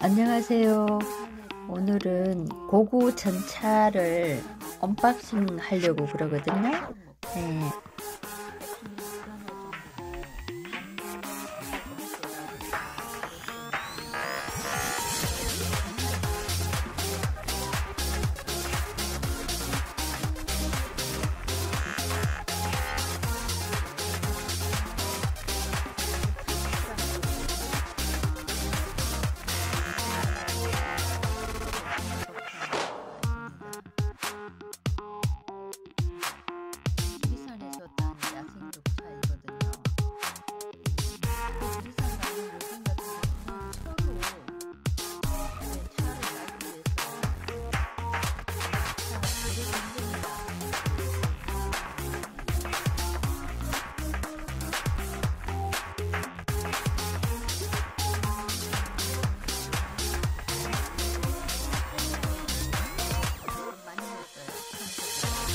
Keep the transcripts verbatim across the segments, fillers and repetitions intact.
안녕하세요. 오늘은 고구 전차를 언박싱 하려고 그러거든요. 네. 지리산에서 딴 야생 녹차이거든요. 그 지리산 가는 요즘 같은 경우는 차로 네, 차를 맑기 위해서 자, 그게 문제입니다. 많이 먹었어요.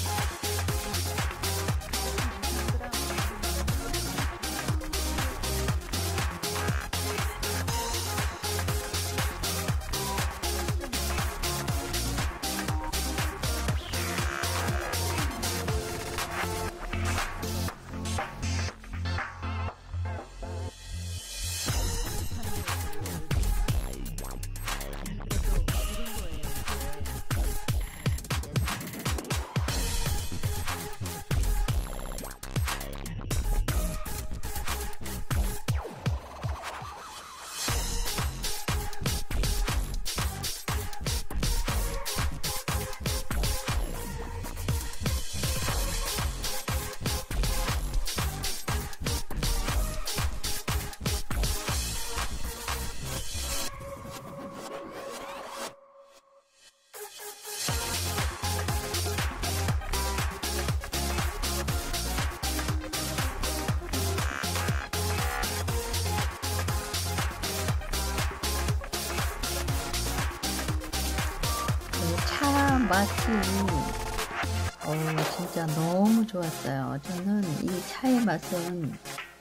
차 맛이 어, 진짜 너무 좋았어요. 저는 이 차의 맛은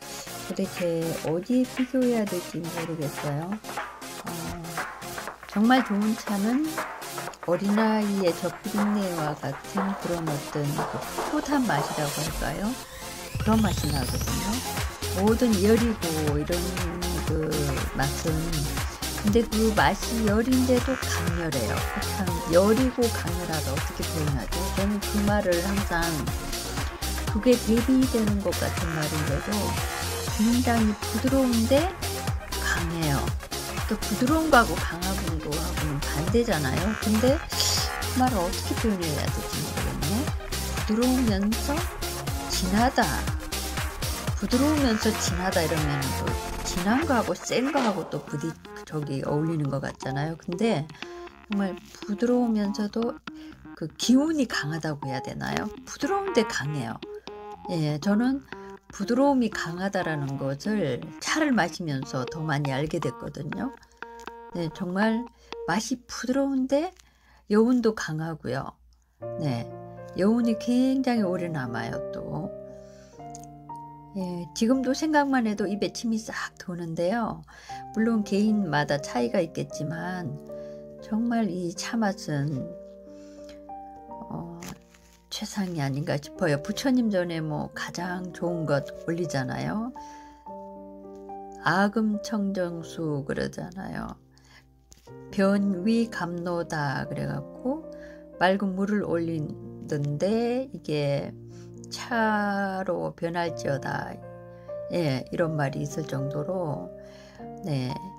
도대체 어디에 비교해야 될지 모르겠어요. 어, 정말 좋은 차는 어린아이의 저 비린내와 같은 그런 어떤 그 풋한 맛이라고 할까요? 그런 맛이 나거든요. 모든 여리고 이런 그 맛은, 근데 그 맛이 여린데도 강렬해요. 참 여리고 강렬하다 어떻게 표현하죠? 저는 그 말을 항상 그게 대비되는 것 같은 말인데도 굉장히 부드러운데 강해요. 또 부드러운 거하고 강한 거하고는 반대잖아요. 근데 그 말을 어떻게 표현해야 될지 모르겠네. 부드러우면서 진하다. 부드러우면서 진하다 이러면 또 진한 거하고 센 거하고 또 부딪 저기 어울리는 것 같잖아요. 근데 정말 부드러우면서도 그 기운이 강하다고 해야 되나요? 부드러운데 강해요. 예, 저는 부드러움이 강하다라는 것을 차를 마시면서 더 많이 알게 됐거든요. 네, 정말 맛이 부드러운데 여운도 강하고요. 네, 여운이 굉장히 오래 남아요. 또 예, 지금도 생각만 해도 입에 침이 싹 도는데요. 물론 개인마다 차이가 있겠지만 정말 이 차 맛은 어, 최상이 아닌가 싶어요. 부처님 전에 뭐 가장 좋은 것 올리잖아요. 아금청정수 그러잖아요. 변위감노다 그래갖고 맑은 물을 올리는데 이게 차로 변할지어다, 예, 이런 말이 있을 정도로 네,